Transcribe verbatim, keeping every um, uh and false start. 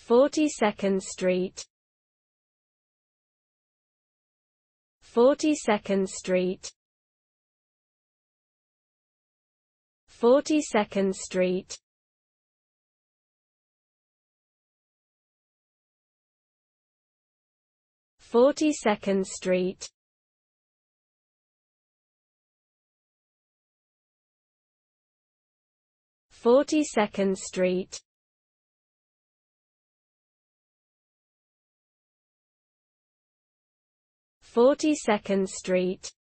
forty-second Street, forty-second Street, forty-second Street, forty-second Street, forty-second Street, forty-second Street,